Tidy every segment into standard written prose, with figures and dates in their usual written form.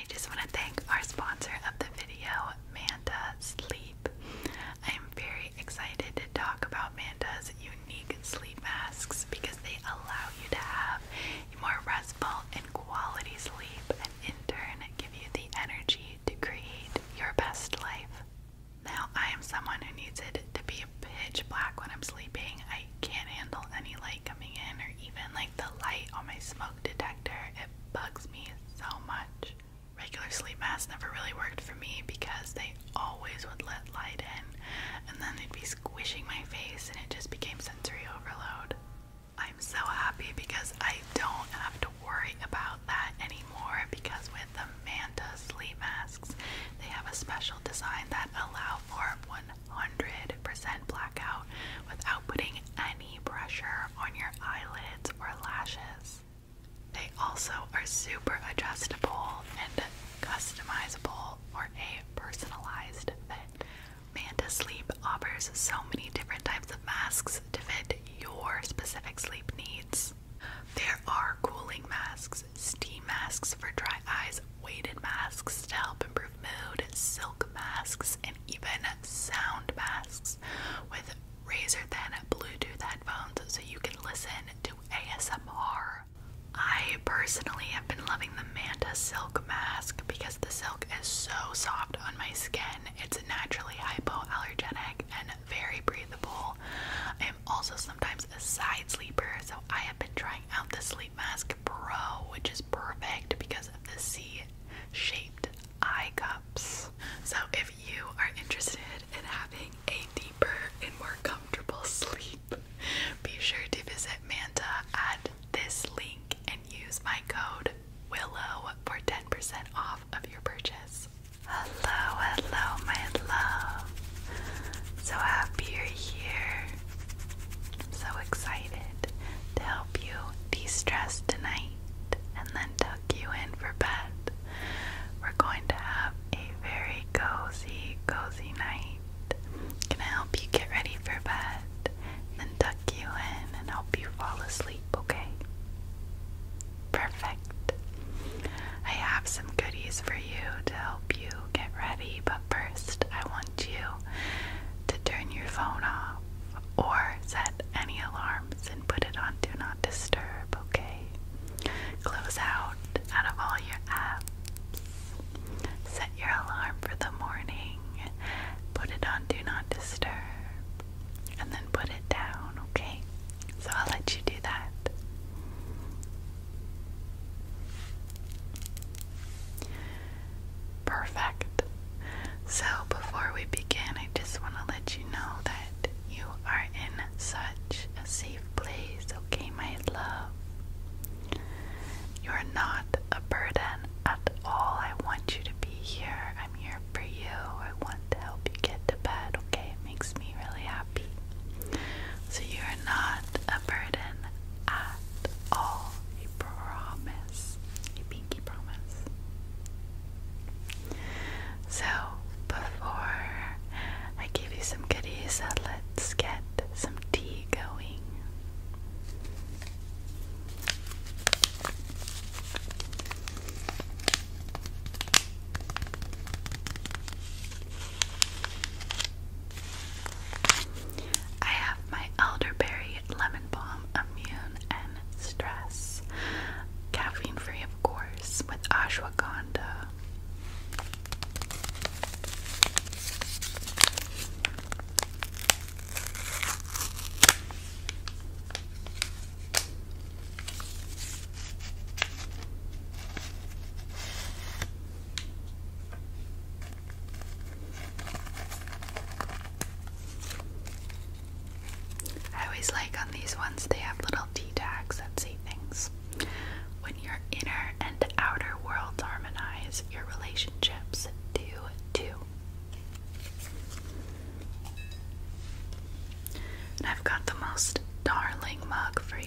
just want to thank our sponsor of the video, Manta Sleep. I am very excited to talk about Manta's unique sleep masks because they allow you to have a more restful and quality sleep and in turn give you the energy to create your best life. Now, I am someone who needs it to be pitch black when I'm sleeping. I can't handle any light coming in or even like the light on my smoke detector. It bugs me so much. Regular sleep masks never really worked for me because they always would let light in and then they'd be squishing my face and it just became sensory overload. I'm so happy because I don't have to worry about that anymore because with the Manta sleep masks, they have a special design that allow for 100% blackout without putting any pressure on your eyelids or lashes. They also are super adjustable and customizable for a personalized fit. Manta Sleep offers so many different types of masks to fit your specific sleep needs. There are cooling masks, steam masks for dry eyes, weighted masks to help improve mood, silk masks, and even sound masks with razor-thin Bluetooth headphones so you can listen to ASMR. I personally have been loving the Manta Silk Mask because the silk is so soft on my skin. It's naturally hypoallergenic and very breathable. I am also sometimes a side sleeper, so I have been trying out the Sleep Mask Pro, which is perfect because of the C-shaped eye cups. So if you are interested in having a deeper and more comfortable sleep, be sure to visit Manta at this link and use my code WILLOW for 10% off of your purchase. Hello, hello, my love. So happy you're here. I'm so excited to help you de-stress tonight and then tuck you in for bed. We're going to have a very cozy, cozy night. Gonna help you get ready for bed, then tuck you in and help you fall asleep, okay? Perfect. I have some goodies for you to help you get ready, but first I want you to turn your phone off or set any alarms and put it on Do Not Disturb, okay? Close out of all your apps. Set your alarm for the morning. Put it on Do Not Disturb. And then put it down, okay? So I'll let you do that. Perfect. So before we begin, I just want to let you know that you are in such a safe place, okay, my love? You're not a burden at all. I want you to be here. I'm here for you. I want to help you get to bed, okay? It makes me really happy. So you are not a burden at all. I promise. A pinky promise. So before I give you some goodies, let's get some tea going. I have my elderberry lemon balm immune and stress, caffeine free of course, with ashwagandha. I always like on these ones, they have little tea tags that say things. When your inner and outer worlds harmonize, your relationships do too. And I've got the most darling mug for you.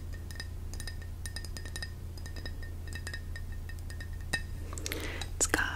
It's got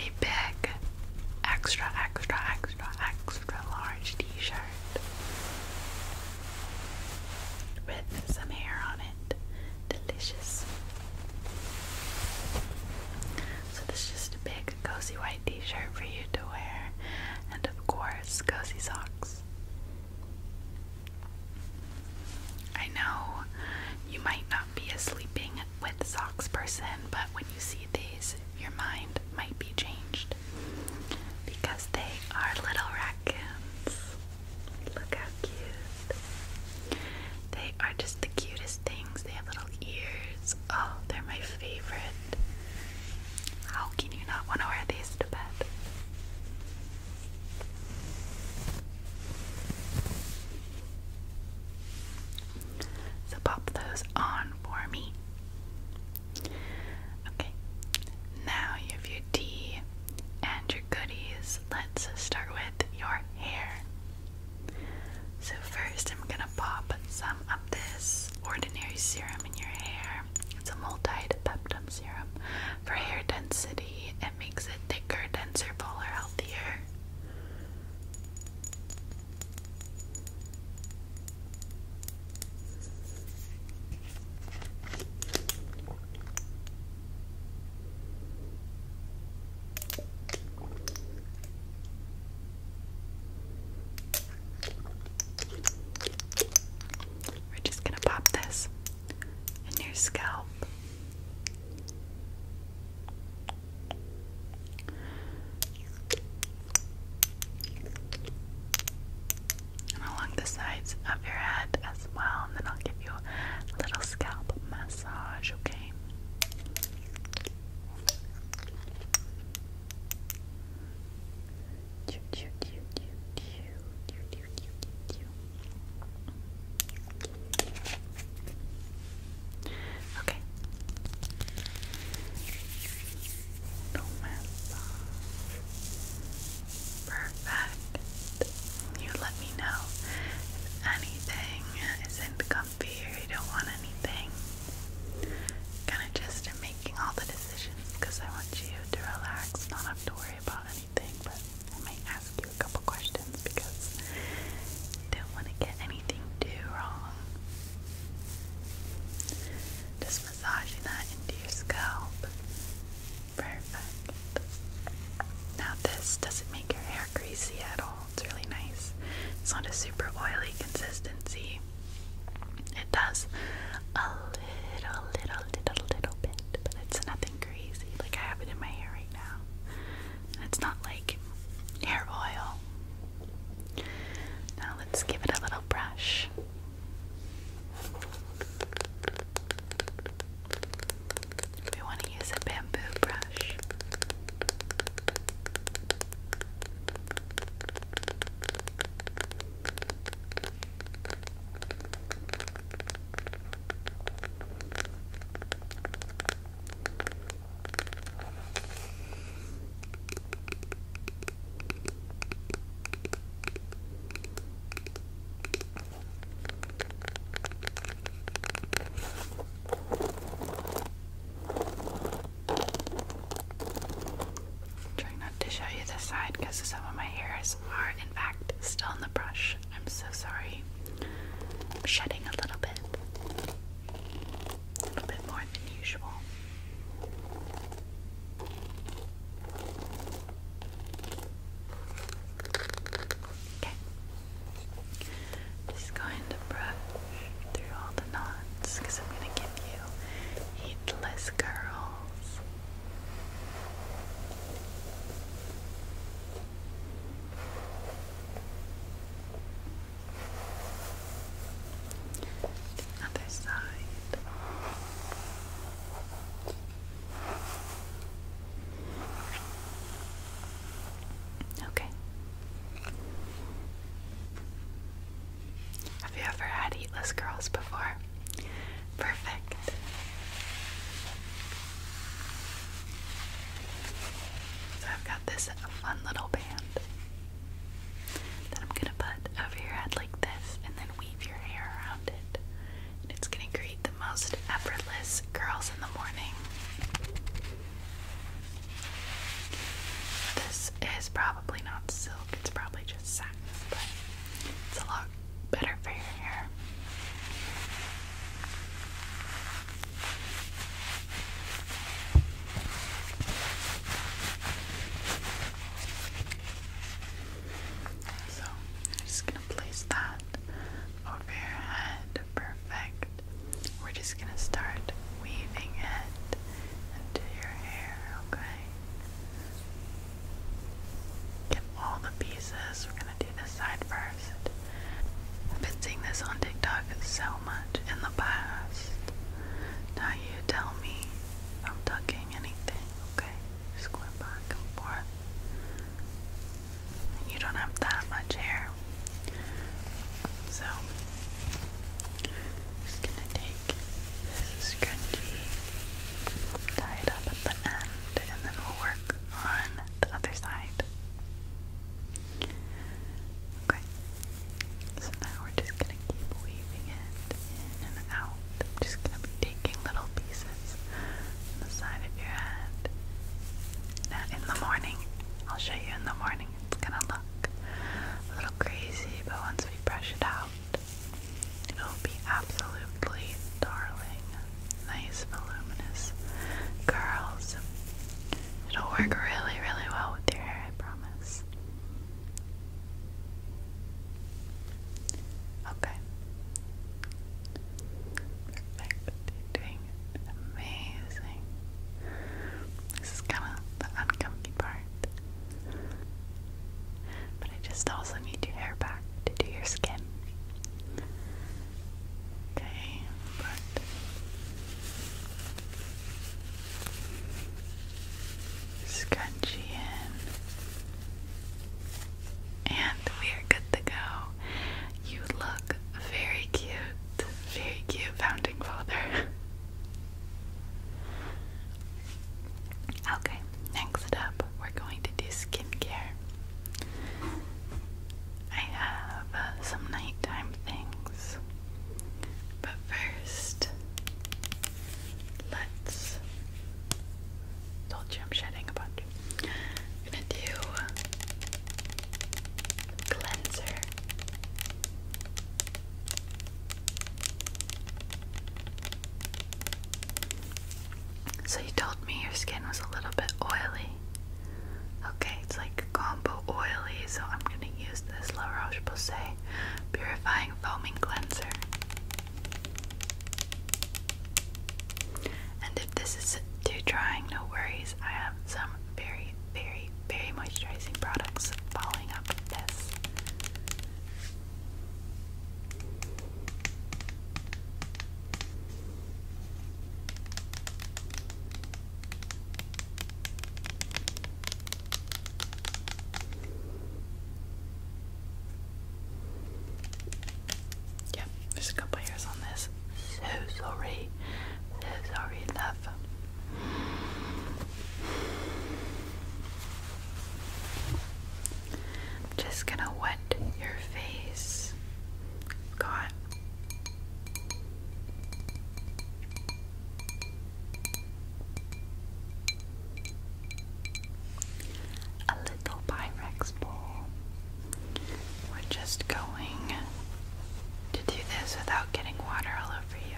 a big, extra, extra, extra, extra large t-shirt with some hair on it. Delicious. So this is just a big, cozy white t-shirt for you to wear, and of course, cozy socks. I know you might not be a sleeping with socks person, but when you see these, your mind might be changed because they are little raccoons. Look how cute. They are just the cutest things. They have little ears. Oh, they're my favorite. How can you not want to wear these to bed? So pop those on for me. Okay, now you have your tea and your goodies. Let's start with your hair. So first I'm gonna pop some of this ordinary serum in your hair. It's a multi-peptide serum for hair density. It makes it thicker, denser, fuller, healthier. We're just gonna pop this in your scalp. And along the sides of your head as well, and then I'll give you a little scalp massage, okay? Okay. Little massage. Perfect. You let me know if anything isn't comfy or you don't want anything. Kind of just making all the decisions because I want you to relax, not have to worry about anything, but I might ask you a couple questions because I don't want to get anything too wrong. Just massaging that into your scalp. Perfect. Now this doesn't make your hair greasy at all. It's really nice. It's not a super oily consistency. It does a little bit, but it's nothing crazy. Like I have it in my hair right now. And it's not like hair oil. Now let's give it a little brush. We want to use a bamboo brush. Trying not to show you this side because some of my hairs are in fact still in the brush. I'm so sorry. I'm shedding a little bit more than usual. Okay. Just going to brush through all the knots because I'm going to give you heatless curls. The other side. Okay. Have you ever had heatless curls before? Perfect. So I've got this fun little band that I'm gonna put over your head like this and then weave your hair around it. And it's gonna create the most effortless curls in the morning. in the morning. I'll show you in the morning. It's gonna look a little crazy, but once we brush it out, it'll be absolutely darling. Nice, voluminous curls. It'll work really, really well with your hair, I promise. Okay. Perfect. You're doing amazing. This is kind of the uncomfy part. But I just also need your hair back to do your skin. Okay, but scrunchie in. And we are good to go. You look very cute founding father. Okay, next up, we're going to do skincare. I have some nighttime things, but first, let's. Told you I'm shedding a bunch. I'm gonna do cleanser. So you told me your skin was a little bit oily. Okay, it's like combo oily, so I'm gonna use this La Roche-Posay Purifying Foaming Cleanser. And if this is too drying, no worries. I have some very, very, very moisturizing products following up with this. Yep, there's a couple hairs on this. So sorry. So sorry, love. I'm just gonna wet your face. Got a little Pyrex bowl. We're just going to do this without getting water all over you.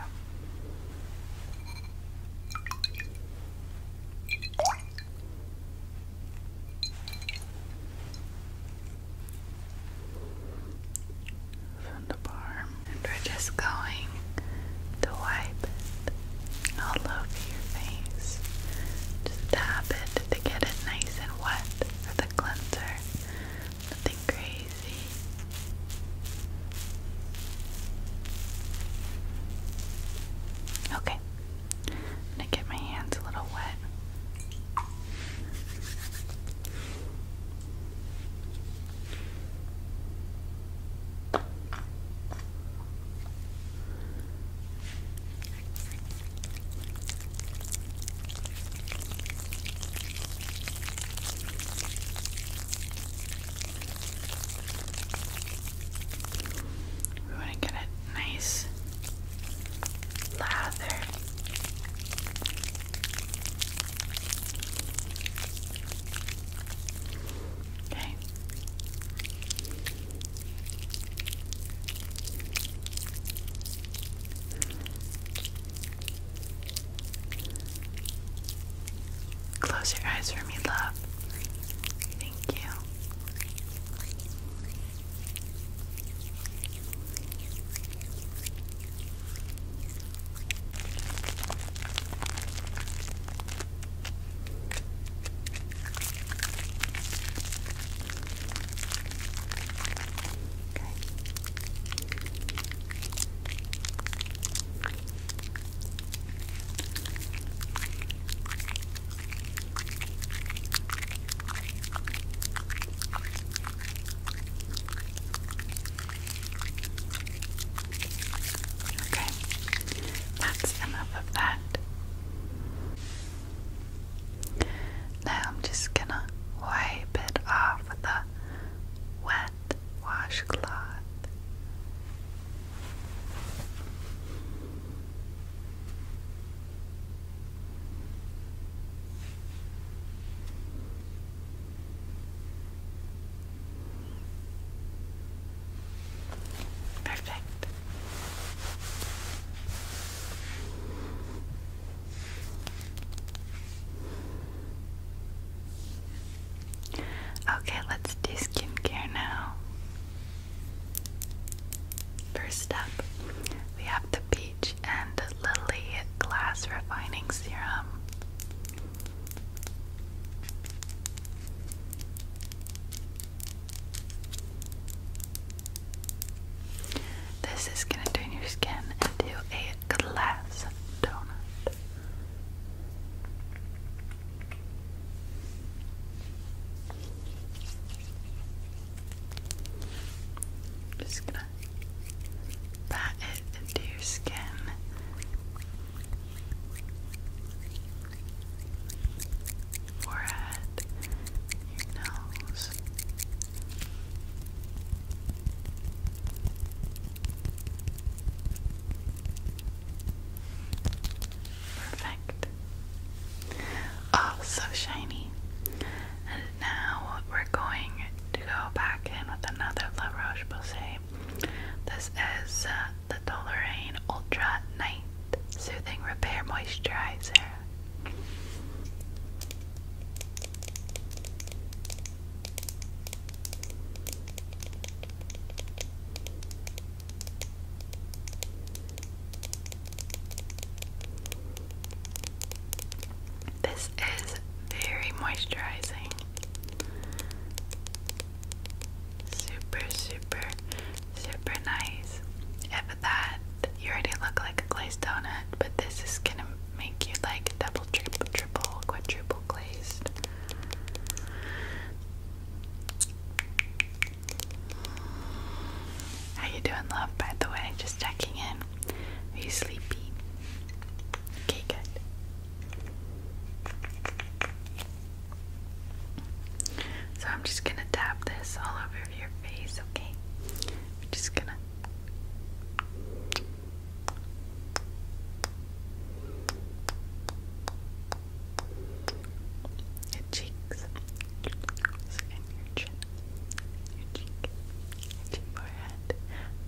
From the bar. And we're just going to wipe it all over your face. Just tap it to get it nice and wet for the cleanser. Nothing crazy. Okay, I'm gonna get my hands a little wet. We want to get it nice lather. Okay. Close your eyes for me, love. Thank you. Okay. Okay, that's enough of that. Now I'm just gonna wipe it off with a wet washcloth. moisturizing. Super, super, super nice. If that, you already look like a glazed donut, but this is gonna make you like double, triple, quadruple glazed. How you doing, love, by the way? Just checking in. Are you sleepy? Okay, good. So I'm just gonna tap this all over your face, okay? I'm just gonna your cheeks and your chin, your cheek, your forehead.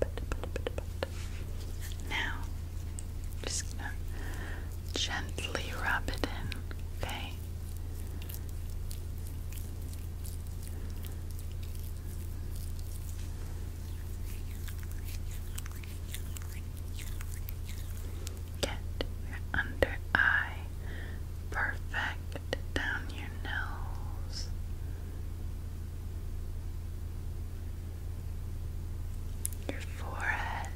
Now, just gonna gently rub it in, okay? Get your under eye perfect down your nose. Your forehead,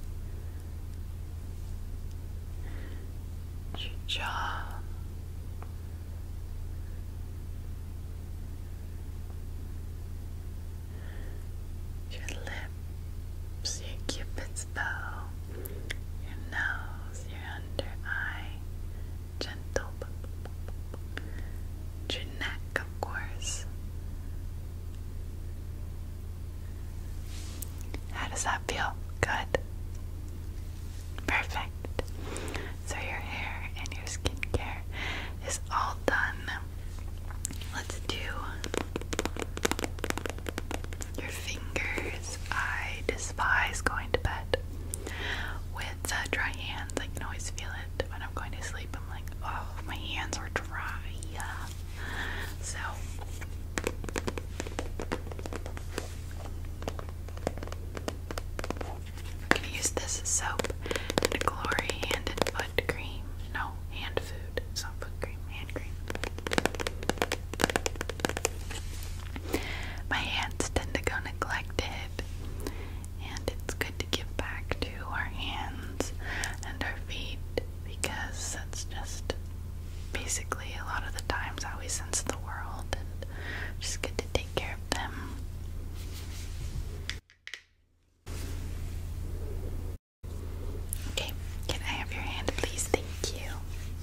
your jaw, your lips, your cupid's bow, your nose, your under eye, gentle, your neck, of course. How does that feel? Good? Perfect. So your hair and your skincare is all done. Let's do your fingers. I despise going to bed with dry hands. I can always feel it when I'm going to sleep. I'm like, oh, my hands are dry. So we're gonna use this soap and Glory hand and foot cream. No, hand food. It's not foot cream, hand cream. My hands tend to go neglected, and it's good to give back to our hands and our feet because that's just basically a lot of the times how we sense the world, and just good to take care of them. Okay, can I have your hand, please? Thank you.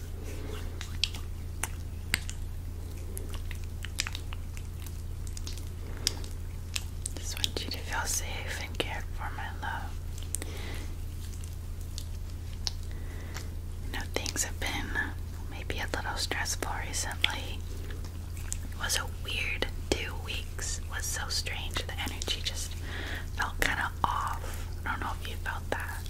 Just want you to feel safe and cared for, my love. I know things have been maybe a little stressful recently. It was a weird 2 weeks. It was so strange. The energy just felt kind of off. I don't know if you felt that.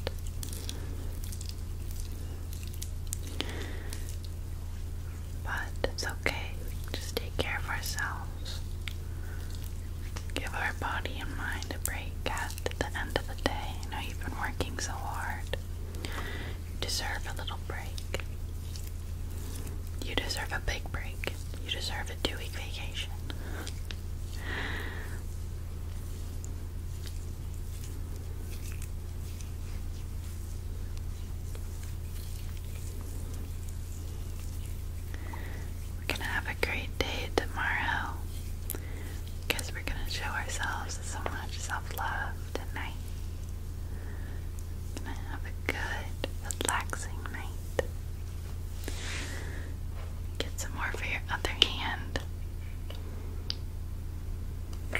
But it's okay. We can just take care of ourselves. Give our body and mind a break at the end of the day. I know you've been working so hard. You deserve a little break. You deserve a big break. You deserve a 2-week vacation. We're gonna have a great day tomorrow because we're gonna show ourselves so much self-love tonight. Gonna have a good, relaxing night. Get some more for your other hand.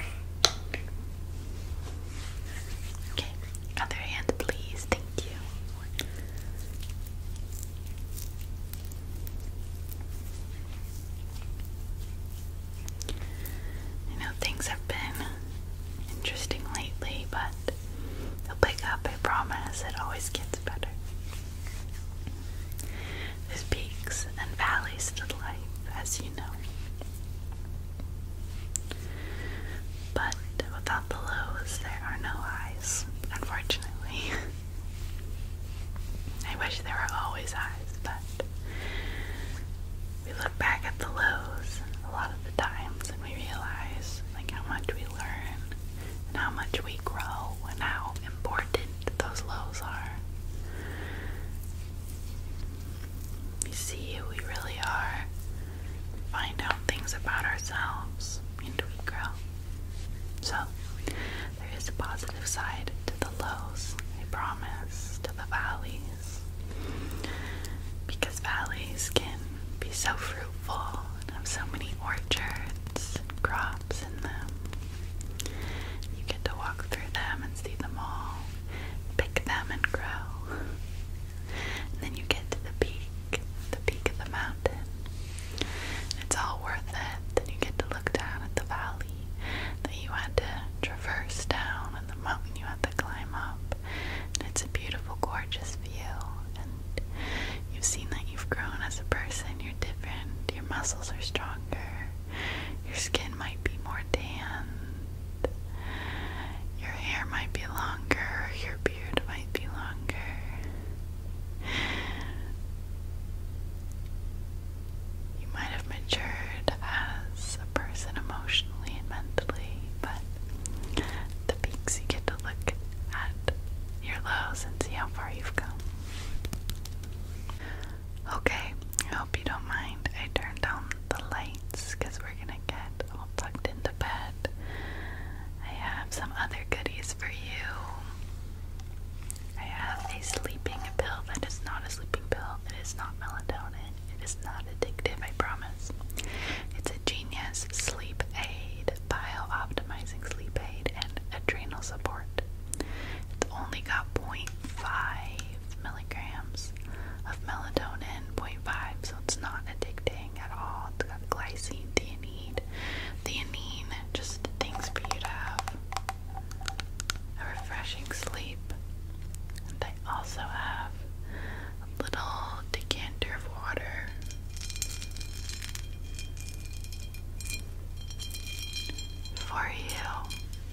things about ourselves and we grow. So, there is a positive side to the lows, I promise, to the valleys. Because valleys can be so fruitful and have so many orchards and crops in them. You get to walk through them and see them all, pick them and grow. And then you get to the peak of the mountain. And it's all worth it. Then you get to look down at the valley that you had to traverse down and the mountain you had to climb up. And it's a beautiful, gorgeous view. And you've seen that you've grown as a person. You're different. Your muscles are stronger. Your skin might be more tanned. Your hair might be longer. Your beard might be longer. You might have matured as a person emotionally and mentally, but the peaks, you get to look at your lows and see how far you've come. Okay, I hope you don't mind. I turned down the lights because we're gonna get all tucked into bed. I have some other goodies for you. I have a sleeping pill that is not a sleeping pill. It is not melatonin. It is not addictive, I promise. It's a Genius sleep aid, bio-optimizing sleep aid, and adrenal support. It's only got 0.5 milligrams of melatonin, 0.5, so it's not addicting at all. It's got glycine, theanine, just things for you to have a refreshing sleep. And I also have a little decanter of water for you.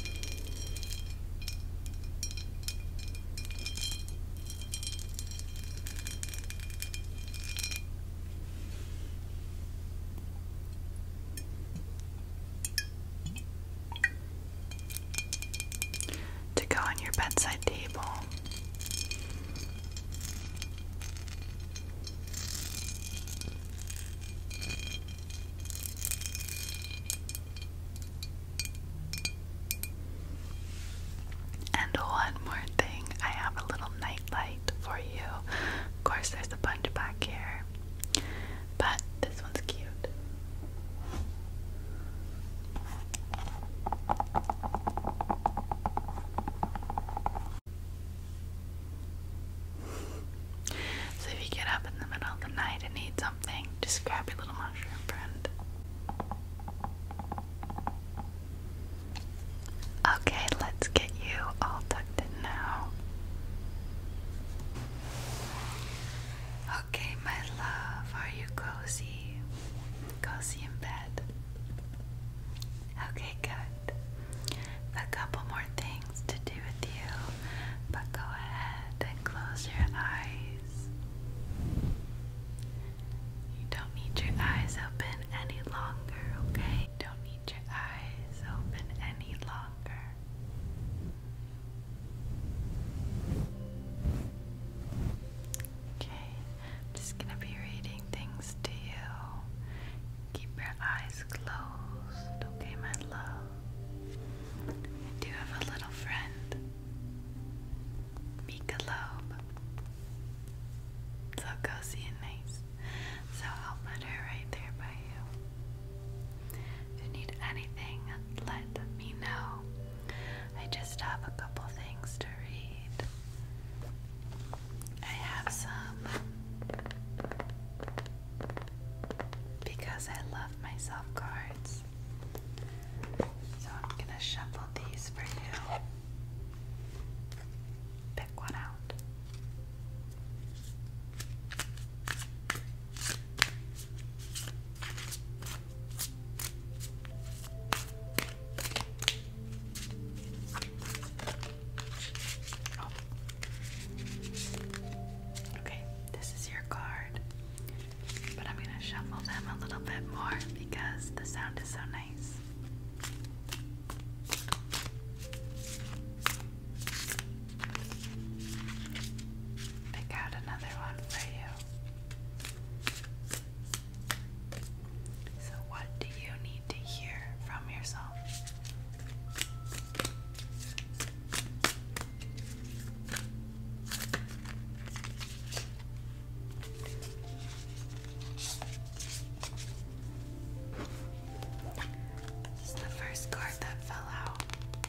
To go on your bedside table. first card that fell out.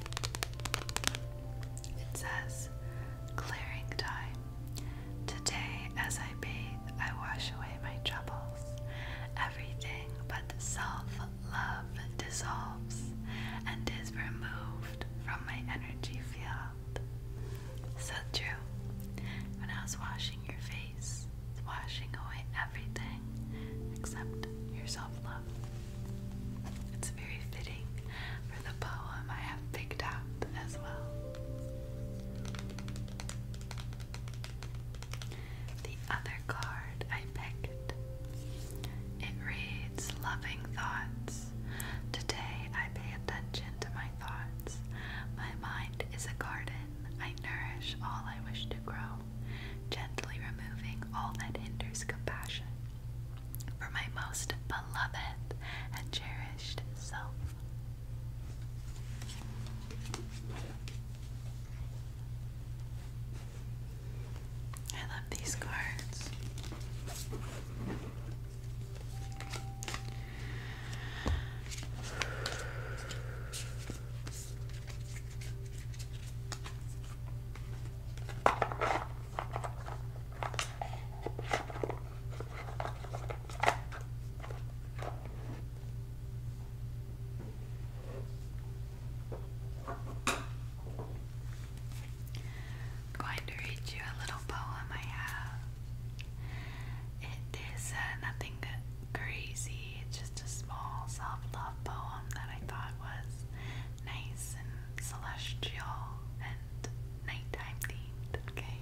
It says, clearing time. Today, as I bathe, I wash away my troubles. Everything but self-love dissolves and is removed from my energy field. So true. When I was washing your face, it's washing away everything except your self-love. It's very fitting for the poem I have picked out as well. The other card I picked, it reads, loving thoughts. Today I pay attention to my thoughts. My mind is a garden. I nourish all I wish to grow, gently removing all that hinders compassion for my most beloved and cherished self. I love these cards. I'm going to read you a little poem I have. It is nothing crazy, it's just a small self-love poem that I thought was nice and celestial and nighttime themed, okay?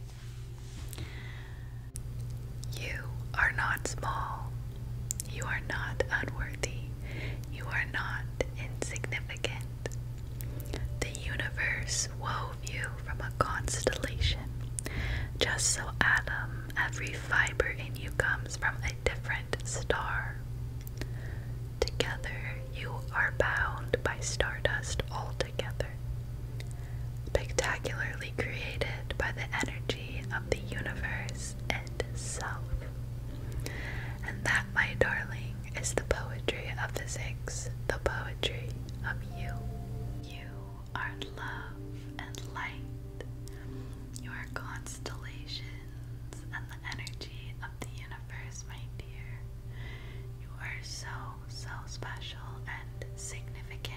You are not small. You are not unworthy. You are not insignificant. The universe wove you from a constellation. Just so atom, every fiber in you comes from a different star. Together, you are bound by stardust altogether, spectacularly created by the energy of the universe itself. And that, my darling, is the poetry of physics, the poetry of you. You are love and light. You are constellations and the energy of the universe, my dear. You are so, so special and significant.